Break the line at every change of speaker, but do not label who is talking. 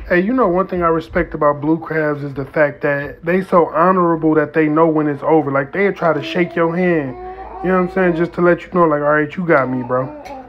Hey, you know one thing I respect about blue crabs is the fact that they so honorable that they know when it's over. Like they'll try to shake your hand. You know what I'm saying? Just to let you know, like, all right, you got me, bro.